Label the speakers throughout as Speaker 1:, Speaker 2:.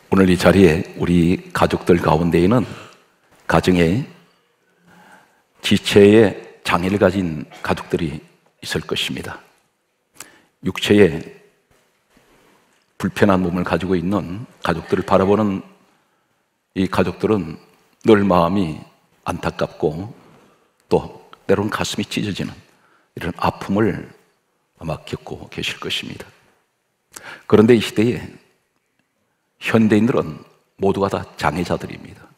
Speaker 1: 오늘 이 자리에 우리 가족들 가운데에는 가정에 지체의 장애를 가진 가족들이 있을 것입니다. 육체에 불편한 몸을 가지고 있는 가족들을 바라보는 이 가족들은 늘 마음이 안타깝고 또 때로는 가슴이 찢어지는 이런 아픔을 아마 겪고 계실 것입니다. 그런데 이 시대에 현대인들은 모두가 다 장애자들입니다.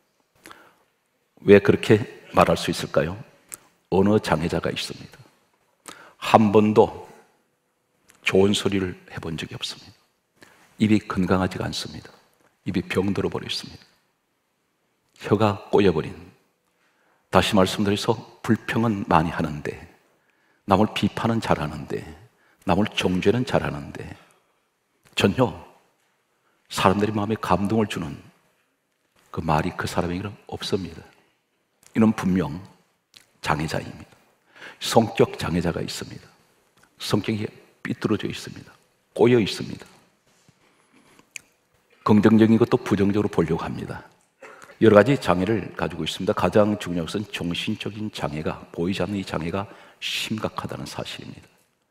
Speaker 1: 왜 그렇게 말할 수 있을까요? 어느 장애자가 있습니다. 한 번도 좋은 소리를 해본 적이 없습니다. 입이 건강하지가 않습니다. 입이 병들어 버렸습니다. 혀가 꼬여버린, 다시 말씀드려서 불평은 많이 하는데, 남을 비판은 잘하는데, 남을 정죄는 잘하는데 전혀 사람들이 마음에 감동을 주는 그 말이 그 사람에게는 없습니다. 이는 분명 장애자입니다. 성격 장애자가 있습니다. 성격이 삐뚤어져 있습니다. 꼬여 있습니다. 긍정적인 것도 부정적으로 보려고 합니다. 여러 가지 장애를 가지고 있습니다. 가장 중요한 것은 정신적인 장애가, 보이지 않는 이 장애가 심각하다는 사실입니다.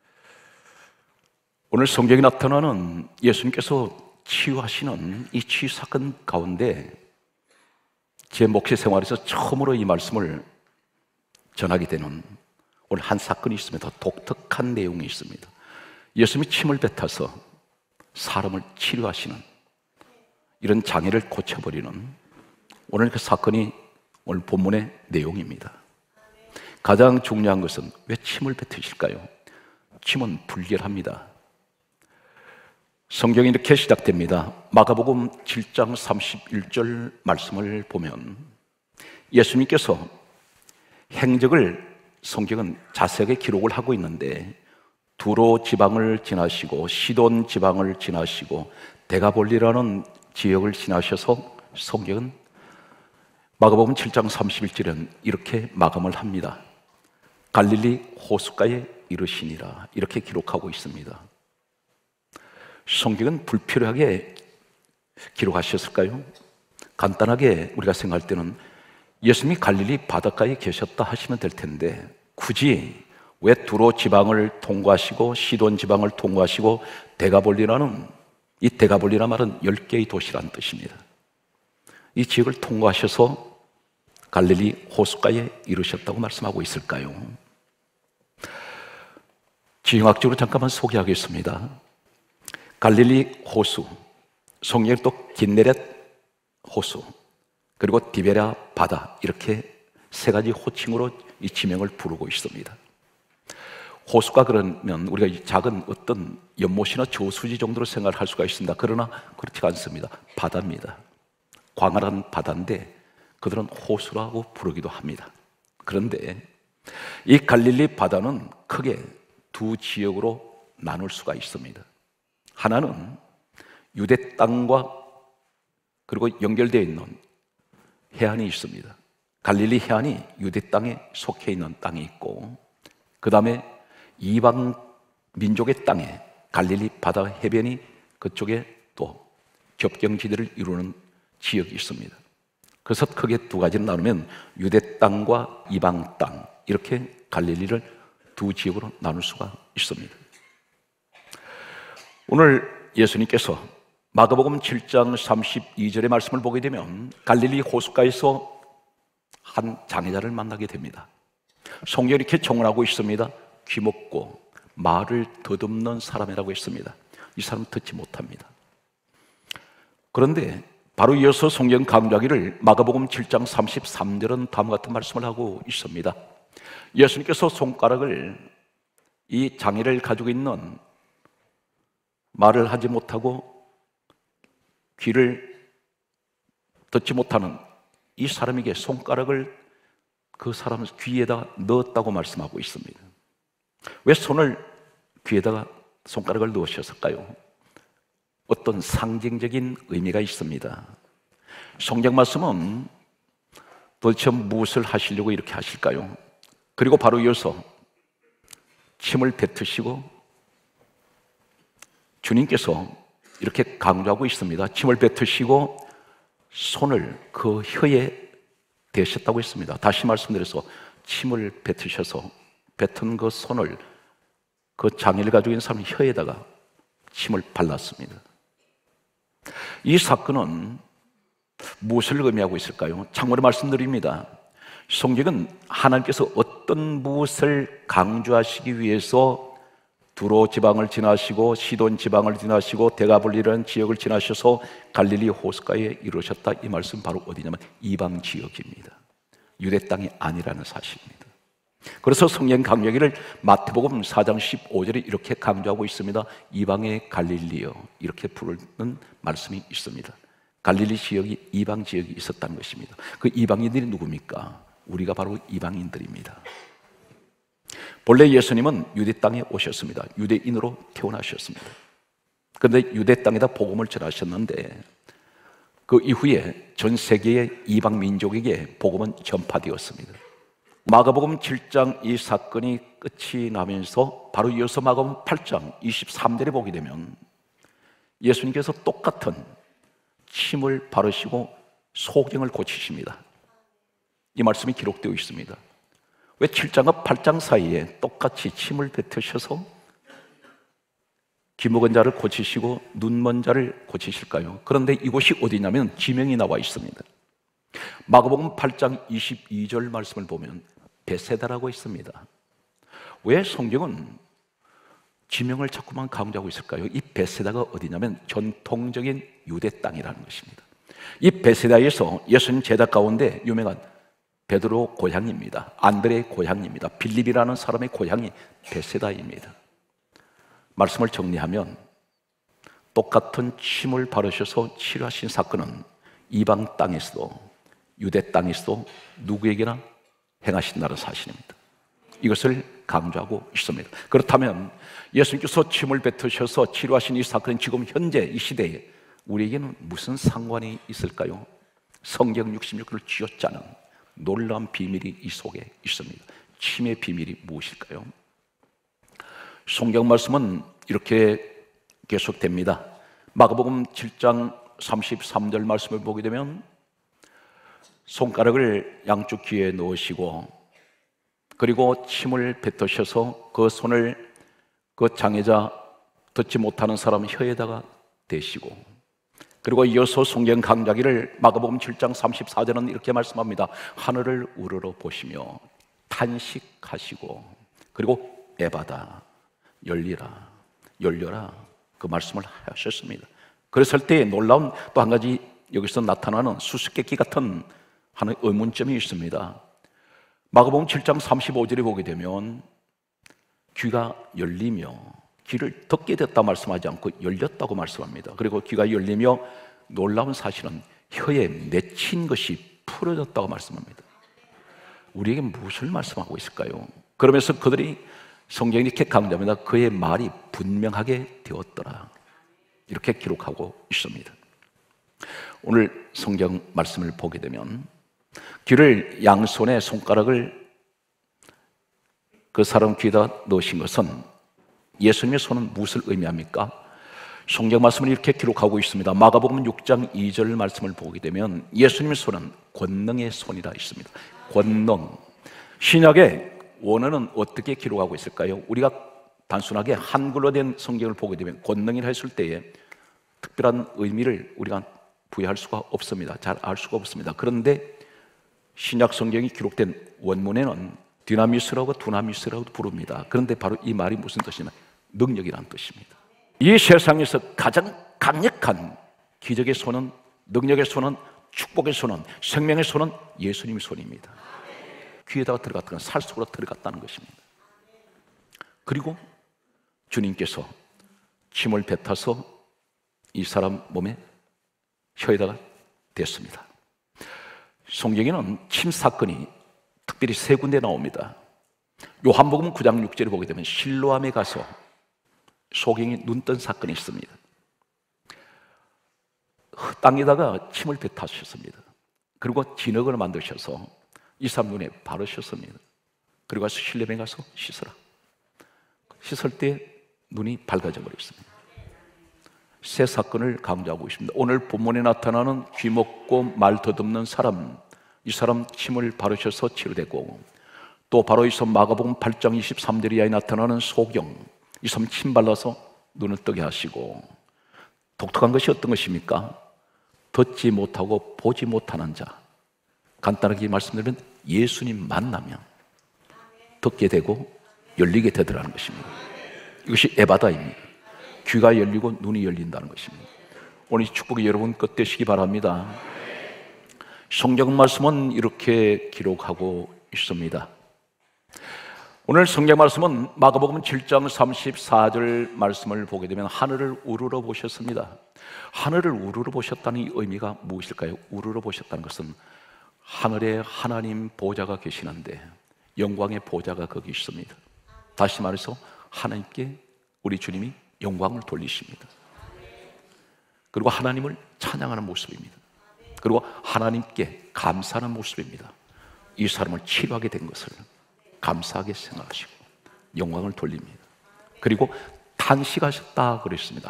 Speaker 1: 오늘 성경에 나타나는 예수님께서 치유하시는 이 치유 사건 가운데 제 목회 생활에서 처음으로 이 말씀을 전하게 되는 오늘 한 사건이 있습니다. 독특한 내용이 있습니다. 예수님이 침을 뱉어서 사람을 치료하시는 이런 장애를 고쳐버리는 오늘 그 사건이 오늘 본문의 내용입니다. 가장 중요한 것은 왜 침을 뱉으실까요? 침은 불결합니다. 성경이 이렇게 시작됩니다. 마가복음 7장 31절 말씀을 보면 예수님께서 행적을 성경은 자세하게 기록을 하고 있는데 두로 지방을 지나시고 시돈 지방을 지나시고 데가볼리라는 지역을 지나셔서 성경은 마가복음 7장 31절은 이렇게 마감을 합니다. 갈릴리 호숫가에 이르시니라, 이렇게 기록하고 있습니다. 성경은 불필요하게 기록하셨을까요? 간단하게 우리가 생각할 때는 예수님이 갈릴리 바닷가에 계셨다 하시면 될 텐데 굳이 왜 두로 지방을 통과하시고 시돈 지방을 통과하시고 데가볼리라는, 이 데가볼리라는 말은 10개의 도시라는 뜻입니다. 이 지역을 통과하셔서 갈릴리 호숫가에 이르셨다고 말씀하고 있을까요? 지형학적으로 잠깐만 소개하겠습니다. 갈릴리 호수, 성경에 또 긴네렛 호수, 그리고 디베랴 바다, 이렇게 세 가지 호칭으로 이 지명을 부르고 있습니다. 호수가 그러면 우리가 이 작은 어떤 연못이나 저수지 정도로 생각할 수가 있습니다. 그러나 그렇지 않습니다. 바다입니다. 광활한 바다인데 그들은 호수라고 부르기도 합니다. 그런데 이 갈릴리 바다는 크게 두 지역으로 나눌 수가 있습니다. 하나는 유대 땅과 그리고 연결되어 있는 해안이 있습니다. 갈릴리 해안이 유대 땅에 속해 있는 땅이 있고, 그 다음에 이방 민족의 땅에 갈릴리 바다 해변이 그쪽에 또 접경지대를 이루는 지역이 있습니다. 그래서 크게 두 가지를 나누면 유대 땅과 이방 땅, 이렇게 갈릴리를 두 지역으로 나눌 수가 있습니다. 오늘 예수님께서 마가복음 7장 32절의 말씀을 보게 되면 갈릴리 호숫가에서 한 장애자를 만나게 됩니다. 성경이 이렇게 정언하고 있습니다. 귀먹고 말을 더듬는 사람이라고 했습니다. 이 사람은 듣지 못합니다. 그런데 바로 이어서 성경 강조하기를 마가복음 7장 33절은 다음과 같은 말씀을 하고 있습니다. 예수님께서 손가락을 이 장애를 가지고 있는, 말을 하지 못하고 귀를 듣지 못하는 이 사람에게 손가락을 그 사람 귀에다 넣었다고 말씀하고 있습니다. 왜 손을 귀에다가 손가락을 넣으셨을까요? 어떤 상징적인 의미가 있습니다. 성경 말씀은 도대체 무엇을 하시려고 이렇게 하실까요? 그리고 바로 이어서 침을 뱉으시고 주님께서 이렇게 강조하고 있습니다. 침을 뱉으시고 손을 그 혀에 대셨다고 했습니다. 다시 말씀드려서 침을 뱉으셔서 뱉은 그 손을 그 장애를 가지고 있는 사람 혀에다가 침을 발랐습니다. 이 사건은 무엇을 의미하고 있을까요? 참고로 말씀드립니다. 성경은 하나님께서 어떤 무엇을 강조하시기 위해서 두로 지방을 지나시고 시돈 지방을 지나시고 데가볼리라는 지역을 지나셔서 갈릴리 호숫가에 이르셨다, 이 말씀 바로 어디냐면 이방 지역입니다. 유대 땅이 아니라는 사실입니다. 그래서 성경 강조하기를 마태복음 4장 15절에 이렇게 강조하고 있습니다. 이방의 갈릴리여, 이렇게 부르는 말씀이 있습니다. 갈릴리 지역이 이방 지역이 있었다는 것입니다. 그 이방인들이 누굽니까? 우리가 바로 이방인들입니다. 본래 예수님은 유대 땅에 오셨습니다. 유대인으로 태어나셨습니다. 그런데 유대 땅에다 복음을 전하셨는데 그 이후에 전 세계의 이방 민족에게 복음은 전파되었습니다. 마가복음 7장 이 사건이 끝이 나면서 바로 이어서 마가복음 8장 23절에 보게 되면 예수님께서 똑같은 침을 바르시고 소경을 고치십니다. 이 말씀이 기록되어 있습니다. 왜 7장과 8장 사이에 똑같이 침을 뱉으셔서 귀 먹은 자를 고치시고 눈 먼 자를 고치실까요? 그런데 이곳이 어디냐면 지명이 나와 있습니다. 마가복음 8장 22절 말씀을 보면 베세다라고 있습니다. 왜 성경은 지명을 자꾸만 강조하고 있을까요? 이 베세다가 어디냐면 전통적인 유대 땅이라는 것입니다. 이 베세다에서 예수님 제자 가운데 유명한 베드로 고향입니다. 안드레의 고향입니다. 빌립이라는 사람의 고향이 베세다입니다. 말씀을 정리하면 똑같은 침을 바르셔서 치료하신 사건은 이방 땅에서도 유대 땅에서도 누구에게나 행하신다는 사실입니다. 이것을 강조하고 있습니다. 그렇다면 예수님께서 침을 뱉으셔서 치료하신 이 사건은 지금 현재 이 시대에 우리에게는 무슨 상관이 있을까요? 성경 66권을 쥐어짜는 놀라운 비밀이 이 속에 있습니다. 침의 비밀이 무엇일까요? 성경 말씀은 이렇게 계속됩니다. 마가복음 7장 33절 말씀을 보게 되면 손가락을 양쪽 귀에 넣으시고 그리고 침을 뱉으셔서 그 손을 그 장애자 듣지 못하는 사람 혀에다가 대시고 그리고 이어서 성경 강좌기를 마가복음 7장 34절은 이렇게 말씀합니다. 하늘을 우러러 보시며 탄식하시고 그리고 에바다 열리라 열려라 그 말씀을 하셨습니다. 그랬을 때 놀라운 또 한 가지 여기서 나타나는 수수께끼 같은 하나의 의문점이 있습니다. 마가복음 7장 35절에 보게 되면 귀가 열리며 귀를 듣게 됐다 말씀하지 않고 열렸다고 말씀합니다. 그리고 귀가 열리며 놀라운 사실은 혀에 맺힌 것이 풀어졌다고 말씀합니다. 우리에게 무엇을 말씀하고 있을까요? 그러면서 그들이 성경이 이렇게 강조합니다. 그의 말이 분명하게 되었더라 이렇게 기록하고 있습니다. 오늘 성경 말씀을 보게 되면 귀를 양손에 손가락을 그 사람 귀에다 넣으신 것은 예수님의 손은 무엇을 의미합니까? 성경 말씀을 이렇게 기록하고 있습니다. 마가복음 6장 2절 말씀을 보게 되면 예수님의 손은 권능의 손이라 있습니다. 권능. 신약의 원어는 어떻게 기록하고 있을까요? 우리가 단순하게 한글로 된 성경을 보게 되면 권능이라 했을 때에 특별한 의미를 우리가 부여할 수가 없습니다. 잘 알 수가 없습니다. 그런데 신약 성경이 기록된 원문에는 디나미스라고 두나미스라고도 부릅니다. 그런데 바로 이 말이 무슨 뜻이냐면 능력이라는 뜻입니다. 이 세상에서 가장 강력한 기적의 손은, 능력의 손은, 축복의 손은, 생명의 손은 예수님의 손입니다. 귀에다가 들어갔다는, 살 속으로 들어갔다는 것입니다. 그리고 주님께서 침을 뱉어서 이 사람 몸에 혀에다가 댔습니다. 성경에는 침 사건이 특별히 세 군데 나옵니다. 요한복음 9장 6절에 보게 되면 실로암에 가서 소경이 눈 뜬 사건이 있습니다. 땅에다가 침을 뱉으셨습니다. 그리고 진흙을 만드셔서 이 사람 눈에 바르셨습니다. 그리고 가서 실로암에 가서 씻어라. 씻을 때 눈이 밝아져 버렸습니다. 세 사건을 강조하고 있습니다. 오늘 본문에 나타나는 귀먹고 말 더듬는 사람, 이 사람 침을 바르셔서 치료되고, 또 바로 이서 마가복음 8장 23절 이하에 나타나는 소경, 이 사람 침 발라서 눈을 뜨게 하시고, 독특한 것이 어떤 것입니까? 듣지 못하고 보지 못하는 자, 간단하게 말씀드리면 예수님 만나면 듣게 되고 열리게 되더라는 것입니다. 이것이 에바다입니다. 귀가 열리고 눈이 열린다는 것입니다. 오늘 이 축복이 여러분 것 되시기 바랍니다. 성경 말씀은 이렇게 기록하고 있습니다. 오늘 성경 말씀은 마가복음 7장 34절 말씀을 보게 되면 하늘을 우러러 보셨습니다. 하늘을 우러러 보셨다는 이 의미가 무엇일까요? 우러러 보셨다는 것은 하늘에 하나님 보좌가 계시는데 영광의 보좌가 거기 있습니다. 다시 말해서 하나님께 우리 주님이 영광을 돌리십니다. 그리고 하나님을 찬양하는 모습입니다. 그리고 하나님께 감사하는 모습입니다. 이 사람을 치료하게 된 것을 감사하게 생각하시고 영광을 돌립니다. 그리고 탄식하셨다 그랬습니다.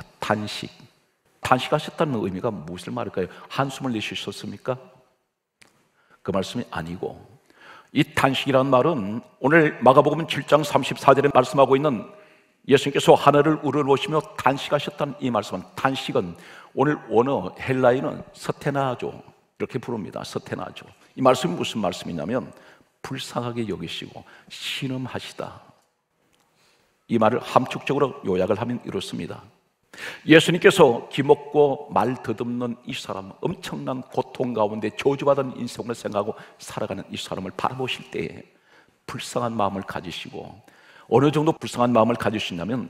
Speaker 1: 탄식하셨다는 의미가 무엇을 말할까요? 한숨을 내쉬셨습니까? 그 말씀이 아니고, 이 탄식이라는 말은 오늘 마가복음 7장 34절에 말씀하고 있는 예수님께서 하늘을 우러러보시며 탄식하셨다는 이 말씀은, 탄식은 오늘 원어 헬라어는 서테나죠, 이렇게 부릅니다. 서테나죠. 이 말씀이 무슨 말씀이냐면 불쌍하게 여기시고 신음하시다, 이 말을 함축적으로 요약을 하면 이렇습니다. 예수님께서 기먹고 말 더듬는 이 사람, 엄청난 고통 가운데 저주받은 인생을 생각하고 살아가는 이 사람을 바라보실 때에 불쌍한 마음을 가지시고, 어느 정도 불쌍한 마음을 가지시냐면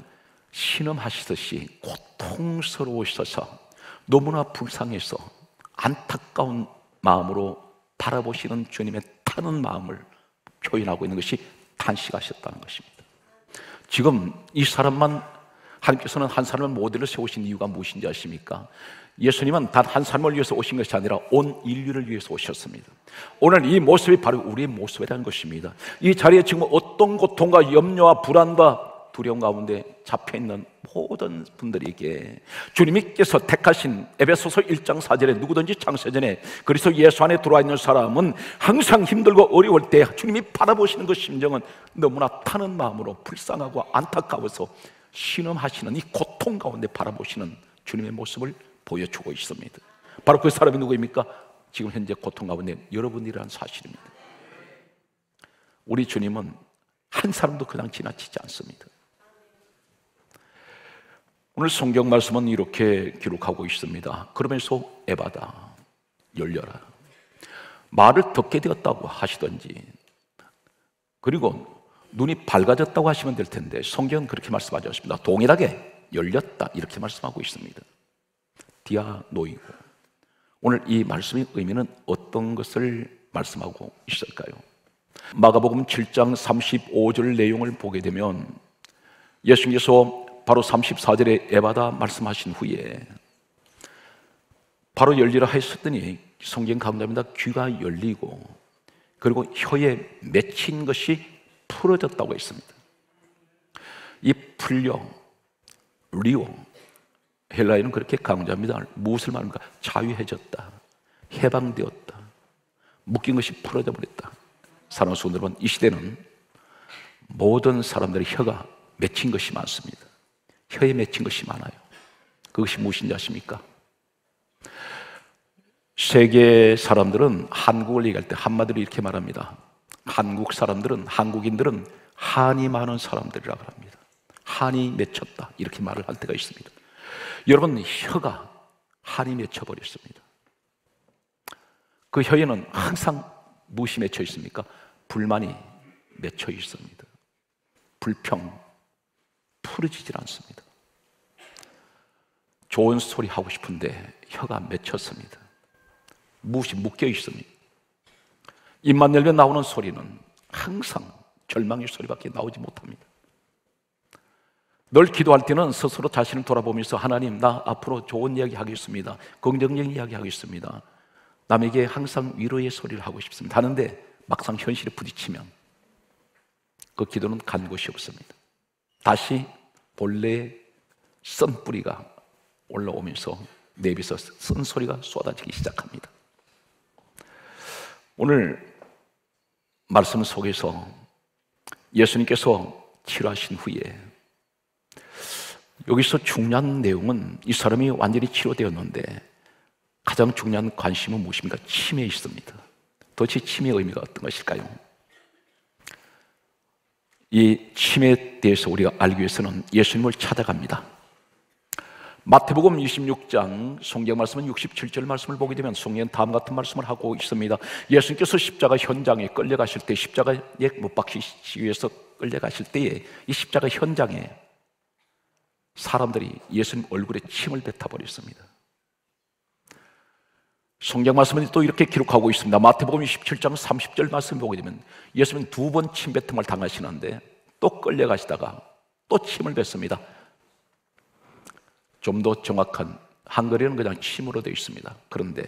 Speaker 1: 신음하시듯이 고통스러우셔서 너무나 불쌍해서 안타까운 마음으로 바라보시는 주님의 타는 마음을 표현하고 있는 것이 탄식하셨다는 것입니다. 지금 이 사람만, 하나님께서는 한 사람을 모델로 세우신 이유가 무엇인지 아십니까? 예수님은 단 한 사람을 위해서 오신 것이 아니라 온 인류를 위해서 오셨습니다. 오늘 이 모습이 바로 우리의 모습이라는 것입니다. 이 자리에 지금 어떤 고통과 염려와 불안과 두려움 가운데 잡혀있는 모든 분들에게 주님께서 택하신 에베소서 1장 4절에 누구든지 창세전에 그리스도 예수 안에 들어와 있는 사람은 항상 힘들고 어려울 때 주님이 바라보시는 그 심정은 너무나 타는 마음으로 불쌍하고 안타까워서 신음하시는 이 고통 가운데 바라보시는 주님의 모습을 보여주고 있습니다. 바로 그 사람이 누구입니까? 지금 현재 고통 가운데 여러분이라는 사실입니다. 우리 주님은 한 사람도 그냥 지나치지 않습니다. 오늘 성경 말씀은 이렇게 기록하고 있습니다. 그러면서 에바다, 열려라, 말을 듣게 되었다고 하시든지, 그리고 눈이 밝아졌다고 하시면 될 텐데 성경은 그렇게 말씀하지 않습니다. 동일하게 열렸다 이렇게 말씀하고 있습니다. 디아노이고, 오늘 이 말씀의 의미는 어떤 것을 말씀하고 있을까요? 마가복음 7장 35절 내용을 보게 되면 예수님께서 바로 34절에 에바다 말씀하신 후에 바로 열리라 하셨더니 성경 가운데입니다. 귀가 열리고 그리고 혀에 맺힌 것이 풀어졌다고 했습니다. 이 풀려, 리오, 헬라어는 그렇게 강조합니다. 무엇을 말합니까? 자유해졌다, 해방되었다, 묶인 것이 풀어져 버렸다. 사랑하는 성도 여러분, 이 시대는 모든 사람들의 혀가 맺힌 것이 많습니다. 혀에 맺힌 것이 많아요. 그것이 무엇인지 아십니까? 세계 사람들은 한국을 얘기할 때 한마디로 이렇게 말합니다. 한국 사람들은, 한국인들은 한이 많은 사람들이라고 합니다. 한이 맺혔다 이렇게 말을 할 때가 있습니다. 여러분, 혀가 한이 맺혀버렸습니다. 그 혀에는 항상 무엇이 맺혀 있습니까? 불만이 맺혀 있습니다. 불평, 풀어지질 않습니다. 좋은 소리 하고 싶은데 혀가 맺혔습니다. 무엇이 묶여 있습니다. 입만 열면 나오는 소리는 항상 절망의 소리밖에 나오지 못합니다. 늘 기도할 때는 스스로 자신을 돌아보면서 하나님, 나 앞으로 좋은 이야기 하겠습니다. 긍정적인 이야기 하겠습니다. 남에게 항상 위로의 소리를 하고 싶습니다. 하는데 막상 현실에 부딪히면 그 기도는 간 곳이 없습니다. 다시 본래의 쓴 뿌리가 올라오면서 내비에서 쓴소리가 쏟아지기 시작합니다. 오늘 말씀 속에서 예수님께서 치료하신 후에 여기서 중요한 내용은 이 사람이 완전히 치료되었는데 가장 중요한 관심은 무엇입니까? 치매에 있습니다. 도대체 치매의 의미가 어떤 것일까요? 이 치매에 대해서 우리가 알기 위해서는 예수님을 찾아갑니다. 마태복음 26장 성경 말씀은 67절 말씀을 보게 되면 성경은 다음 같은 말씀을 하고 있습니다. 예수님께서 십자가 현장에 끌려가실 때, 십자가에 못 박히시기 위해서 끌려가실 때에 이 십자가 현장에 사람들이 예수님 얼굴에 침을 뱉어버렸습니다. 성경 말씀은 또 이렇게 기록하고 있습니다. 마태복음 27장 30절 말씀 보게 되면 예수님은 2번 침뱉음을 당하시는데 또 끌려가시다가 또 침을 뱉습니다. 좀 더 정확한 한글에는 그냥 침으로 되어 있습니다. 그런데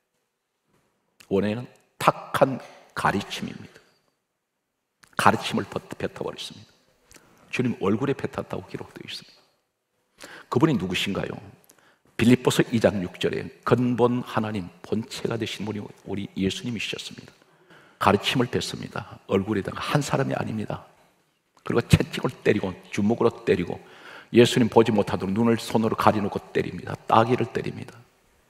Speaker 1: 원어에는 탁한 가리침입니다. 가리침을 뱉어버렸습니다. 주님 얼굴에 뱉었다고 기록되어 있습니다. 그분이 누구신가요? 빌립보서 2장 6절에 근본 하나님 본체가 되신 분이 우리 예수님이셨습니다. 가르침을 뱉습니다. 얼굴에다가 한 사람이 아닙니다. 그리고 채찍을 때리고 주먹으로 때리고 예수님 보지 못하도록 눈을 손으로 가려놓고 때립니다. 따귀를 때립니다.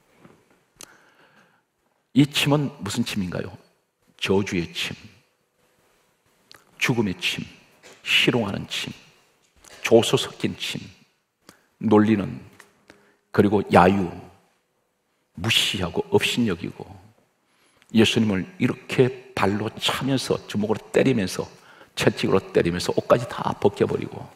Speaker 1: 이 침은 무슨 침인가요? 저주의 침, 죽음의 침, 희롱하는 침, 조소 섞인 침, 놀리는, 그리고 야유, 무시하고 업신여기고 예수님을 이렇게 발로 차면서 주먹으로 때리면서 채찍으로 때리면서 옷까지 다 벗겨버리고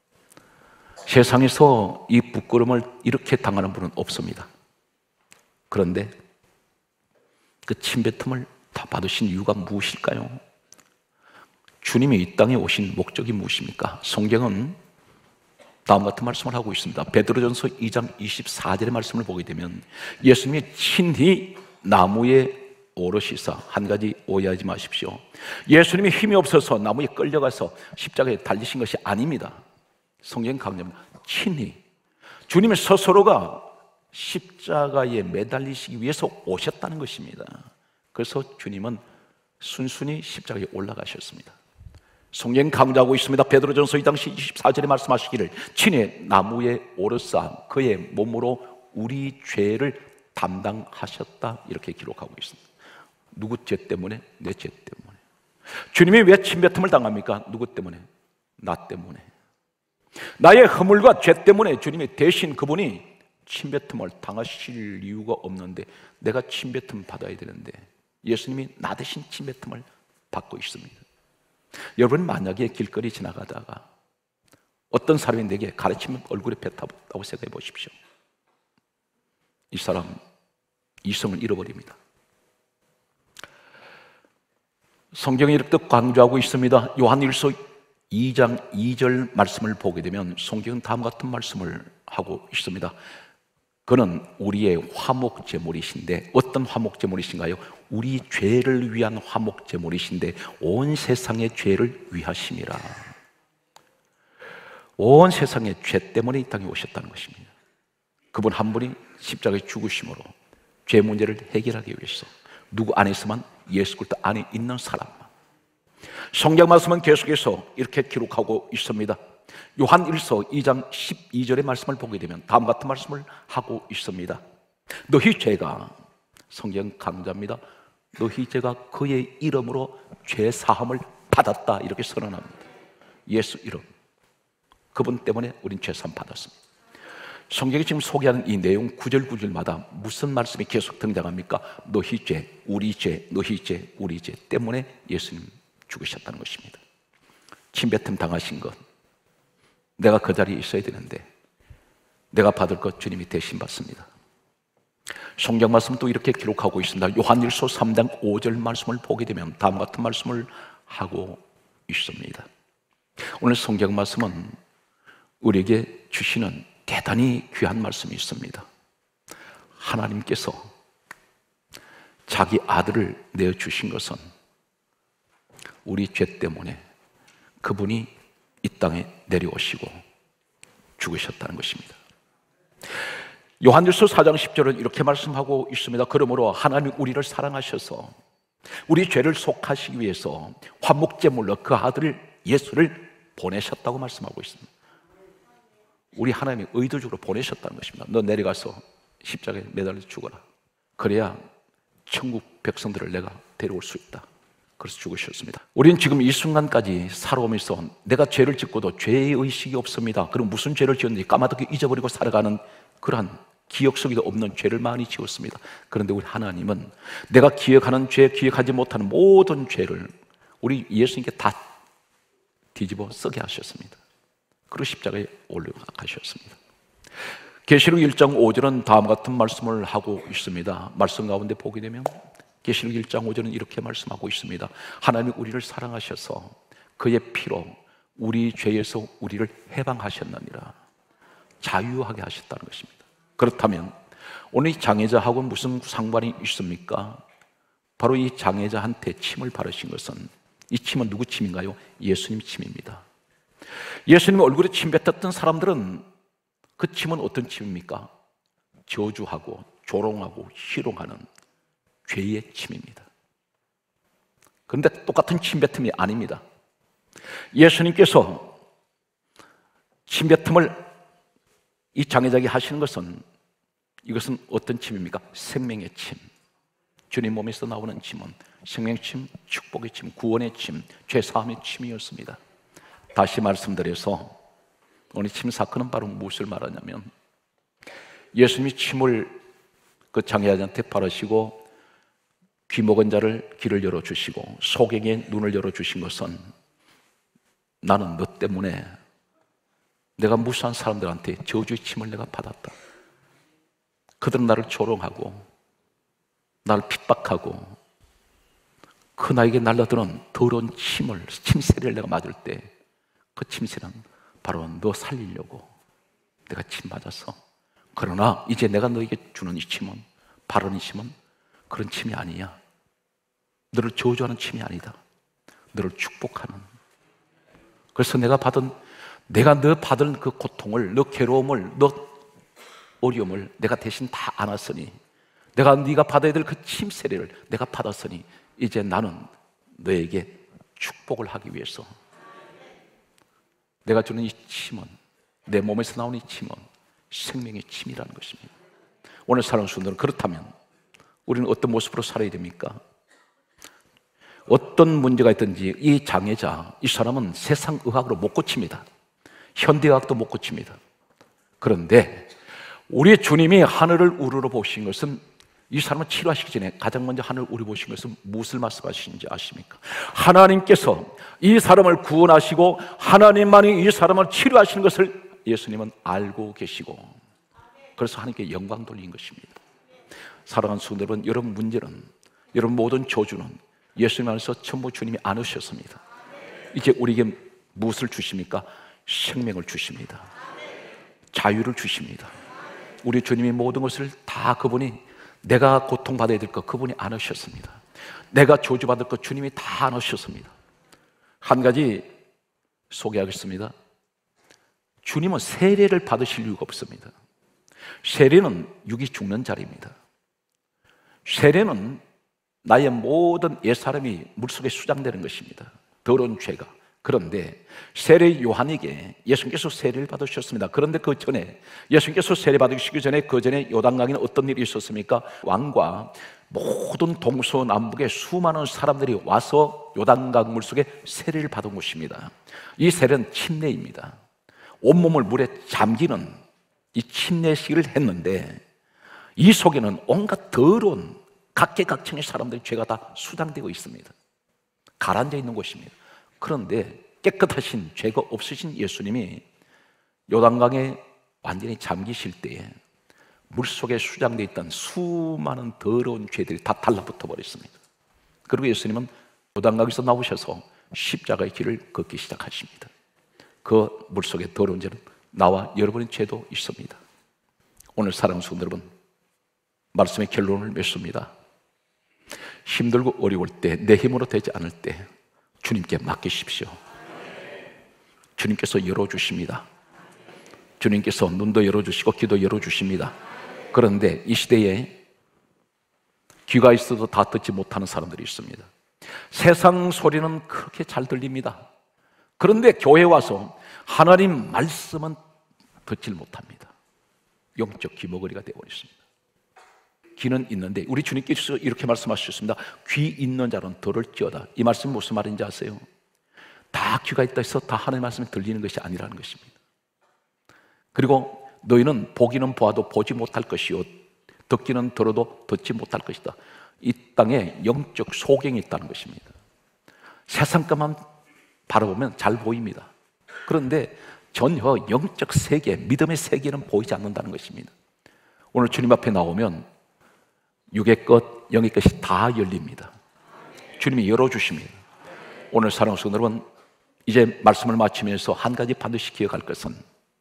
Speaker 1: 세상에서 이 부끄러움을 이렇게 당하는 분은 없습니다. 그런데 그 침뱉음을 다 받으신 이유가 무엇일까요? 주님이 이 땅에 오신 목적이 무엇입니까? 성경은 다음 같은 말씀을 하고 있습니다. 베드로전서 2장 24절의 말씀을 보게 되면 예수님이 친히 나무에 오르시사, 한 가지 오해하지 마십시오. 예수님이 힘이 없어서 나무에 끌려가서 십자가에 달리신 것이 아닙니다. 성경 강조합니다. 친히 주님의 스스로가 십자가에 매달리시기 위해서 오셨다는 것입니다. 그래서 주님은 순순히 십자가에 올라가셨습니다. 성경 강조하고 있습니다. 베드로전서 2장 24절에 말씀하시기를 친히 나무에 오르사 그의 몸으로 우리 죄를 담당하셨다, 이렇게 기록하고 있습니다. 누구 죄 때문에? 내 죄 때문에. 주님이 왜 침뱉음을 당합니까? 누구 때문에? 나 때문에. 나의 허물과 죄 때문에 주님이 대신 그분이 침뱉음을 당하실 이유가 없는데 내가 침뱉음 받아야 되는데 예수님이 나 대신 침뱉음을 받고 있습니다. 여러분, 만약에 길거리 지나가다가 어떤 사람이 내게 가르치면 얼굴에 뱉었다고 생각해 보십시오. 이 사람 이성을 잃어버립니다. 성경이 이렇게 강조하고 있습니다. 요한일서 2장 2절 말씀을 보게 되면 성경은 다음 같은 말씀을 하고 있습니다. 그는 우리의 화목제물이신데, 어떤 화목제물이신가요? 우리 죄를 위한 화목제물이신데 온 세상의 죄를 위하심이라. 온 세상의 죄 때문에 이 땅에 오셨다는 것입니다. 그분 한 분이 십자가에 죽으심으로 죄 문제를 해결하기 위해서 누구 안에서만? 예수 그리스도 안에 있는 사람만. 성경 말씀은 계속해서 이렇게 기록하고 있습니다. 요한일서 2장 12절의 말씀을 보게 되면 다음 같은 말씀을 하고 있습니다. 너희 죄가, 성경 강조합니다. 너희 죄가 그의 이름으로 죄 사함을 받았다, 이렇게 선언합니다. 예수 이름, 그분 때문에 우린 죄 사함 받았습니다. 성경이 지금 소개하는 이 내용 구절 구절마다 무슨 말씀이 계속 등장합니까? 너희 죄, 우리 죄, 너희 죄, 우리 죄 때문에 예수님 죽으셨다는 것입니다. 침뱉음 당하신 것, 내가 그 자리에 있어야 되는데 내가 받을 것 주님이 대신 받습니다. 성경 말씀 또 이렇게 기록하고 있습니다. 요한일서 3장 5절 말씀을 보게 되면 다음 같은 말씀을 하고 있습니다. 오늘 성경 말씀은 우리에게 주시는 대단히 귀한 말씀이 있습니다. 하나님께서 자기 아들을 내어주신 것은 우리 죄 때문에 그분이 이 땅에 내려오시고 죽으셨다는 것입니다. 요한일서 4장 10절은 이렇게 말씀하고 있습니다. 그러므로 하나님 우리를 사랑하셔서 우리 죄를 속하시기 위해서 화목제물로 그 아들 예수를 보내셨다고 말씀하고 있습니다. 우리 하나님이 의도적으로 보내셨다는 것입니다. 너 내려가서 십자가에 매달려 죽어라. 그래야 천국 백성들을 내가 데려올 수 있다. 그래서 죽으셨습니다. 우리는 지금 이 순간까지 살아오면서 내가 죄를 짓고도 죄의 의식이 없습니다. 그럼 무슨 죄를 지었는지 까마득히 잊어버리고 살아가는 그러한 기억 속에도 없는 죄를 많이 지었습니다. 그런데 우리 하나님은 내가 기억하는 죄, 기억하지 못하는 모든 죄를 우리 예수님께 다 뒤집어 쓰게 하셨습니다. 그리고 십자가에 올려가셨습니다. 계시록 1장 5절은 다음과 같은 말씀을 하고 있습니다. 말씀 가운데 보게 되면 계시록 1장 5절은 이렇게 말씀하고 있습니다. 하나님이 우리를 사랑하셔서 그의 피로 우리 죄에서 우리를 해방하셨느니라. 자유하게 하셨다는 것입니다. 그렇다면 오늘 이 장애자하고 무슨 상관이 있습니까? 바로 이 장애자한테 침을 바르신 것은, 이 침은 누구 침인가요? 예수님 침입니다. 예수님 얼굴에 침 뱉었던 사람들은 그 침은 어떤 침입니까? 저주하고 조롱하고 희롱하는 죄의 침입니다. 그런데 똑같은 침 뱉음이 아닙니다. 예수님께서 침 뱉음을 이 장애자에게 하시는 것은, 이것은 어떤 침입니까? 생명의 침. 주님 몸에서 나오는 침은 생명의 침, 축복의 침, 구원의 침, 죄사함의 침이었습니다. 다시 말씀드려서 오늘 침 사건은 바로 무엇을 말하냐면, 예수님이 침을 그 장애자한테 바르시고 귀 먹은 자를 귀를 열어주시고 소경의 눈을 열어주신 것은, 나는 너 때문에 내가 무수한 사람들한테 저주의 침을 내가 받았다. 그들은 나를 조롱하고 나를 핍박하고 그 나에게 날라드는 더러운 침세를 내가 맞을 때, 그 침세는 바로 너 살리려고 내가 침 맞았어. 그러나 이제 내가 너에게 주는 이 침은, 바른 이 침은 그런 침이 아니야. 너를 저주하는 침이 아니다. 너를 축복하는. 그래서 내가 너 받은 그 고통을, 너 괴로움을, 너 어려움을 내가 대신 다 안았으니, 네가 받아야 될 그 침세례를 내가 받았으니, 이제 나는 너에게 축복을 하기 위해서 내가 주는 이 침은, 내 몸에서 나오는 이 침은 생명의 침이라는 것입니다. 오늘 사랑하는 성도들, 그렇다면 우리는 어떤 모습으로 살아야 됩니까? 어떤 문제가 있든지 이 장애자, 이 사람은 세상 의학으로 못 고칩니다. 현대의학도 못 고칩니다. 그런데 우리 주님이 하늘을 우러러 보신 것은, 이 사람을 치료하시기 전에 가장 먼저 하늘을 우러러 보신 것은 무엇을 말씀하시는지 아십니까? 하나님께서 이 사람을 구원하시고 하나님만이 이 사람을 치료하시는 것을 예수님은 알고 계시고, 그래서 하나님께 영광 돌린 것입니다. 사랑하는 성도 여러분, 여러분 문제는, 여러분 모든 저주는 예수님 안에서 전부 주님이 안으셨습니다. 이제 우리에게 무엇을 주십니까? 생명을 주십니다. 자유를 주십니다. 우리 주님이 모든 것을 다 그분이, 내가 고통받아야 될 것 그분이 안으셨습니다. 내가 저주받을 것 주님이 다 안으셨습니다. 한 가지 소개하겠습니다. 주님은 세례를 받으실 이유가 없습니다. 세례는 육이 죽는 자리입니다. 세례는 나의 모든 옛사람이 물속에 수장되는 것입니다. 더러운 죄가. 그런데 세례 요한에게 예수님께서 세례를 받으셨습니다. 그런데 그 전에, 예수님께서 세례 받으시기 전에, 그 전에 요단강에는 어떤 일이 있었습니까? 왕과 모든 동서남북의 수많은 사람들이 와서 요단강 물속에 세례를 받은 곳입니다. 이 세례는 침례입니다. 온몸을 물에 잠기는 이 침례식을 했는데, 이 속에는 온갖 더러운 각계각층의 사람들의 죄가 다 수장되고 있습니다. 가라앉아 있는 곳입니다. 그런데 깨끗하신, 죄가 없으신 예수님이 요단강에 완전히 잠기실 때에 물속에 수장되어 있던 수많은 더러운 죄들이 다 달라붙어 버렸습니다. 그리고 예수님은 요단강에서 나오셔서 십자가의 길을 걷기 시작하십니다. 그 물속에 더러운 죄는 나와 여러분의 죄도 있습니다. 오늘 사랑하는 성도 여러분, 말씀의 결론을 맺습니다. 힘들고 어려울 때, 내 힘으로 되지 않을 때 주님께 맡기십시오. 주님께서 열어주십니다. 주님께서 눈도 열어주시고 귀도 열어주십니다. 그런데 이 시대에 귀가 있어도 다 듣지 못하는 사람들이 있습니다. 세상 소리는 그렇게 잘 들립니다. 그런데 교회 와서 하나님 말씀은 듣질 못합니다. 영적 귀머거리가 되어버렸습니다. 귀는 있는데 우리 주님께서 이렇게 말씀하셨습니다. 귀 있는 자는 들을지어다. 이 말씀이 무슨 말인지 아세요? 다 귀가 있다 해서 다 하나님의 말씀이 들리는 것이 아니라는 것입니다. 그리고 너희는 보기는 보아도 보지 못할 것이요 듣기는 들어도 듣지 못할 것이다. 이 땅에 영적 소경이 있다는 것입니다. 세상 것만 바라보면 잘 보입니다. 그런데 전혀 영적 세계, 믿음의 세계는 보이지 않는다는 것입니다. 오늘 주님 앞에 나오면 육의 것, 영의 것이 다 열립니다. 주님이 열어주십니다. 오늘 사랑하는 성도 여러분, 이제 말씀을 마치면서 한 가지 반드시 기억할 것은,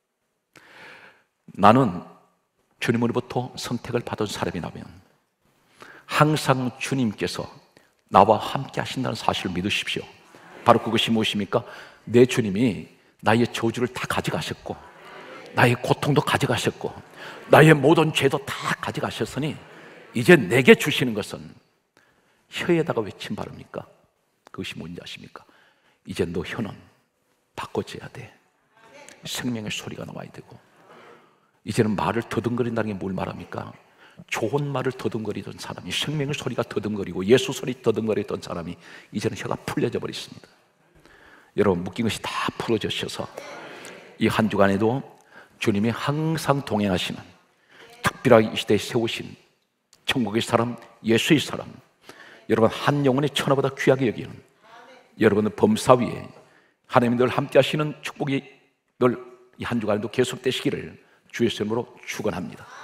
Speaker 1: 나는 주님으로부터 선택을 받은 사람이라면 항상 주님께서 나와 함께 하신다는 사실을 믿으십시오. 바로 그것이 무엇입니까? 내 주님이 나의 저주를 다 가져가셨고 나의 고통도 가져가셨고 나의 모든 죄도 다 가져가셨으니 이제 내게 주시는 것은 혀에다가 외친 바입니까? 그것이 뭔지 아십니까? 이제 너 혀는 바꿔줘야 돼. 생명의 소리가 나와야 되고, 이제는 말을 더듬거린다는 게 뭘 말합니까? 좋은 말을 더듬거리던 사람이, 생명의 소리가 더듬거리고 예수 소리 더듬거리던 사람이 이제는 혀가 풀려져 버렸습니다. 여러분, 묶인 것이 다 풀어지셔서 이 한 주간에도 주님이 항상 동행하시는, 특별하게 이 시대에 세우신 천국의 사람, 예수의 사람, 여러분 한 영혼의 천하보다 귀하게 여기는 여러분의 범사 위에 하나님이 늘 함께 하시는 축복이 늘 이 한 주간에도 계속되시기를 주의 이름으로 축원합니다.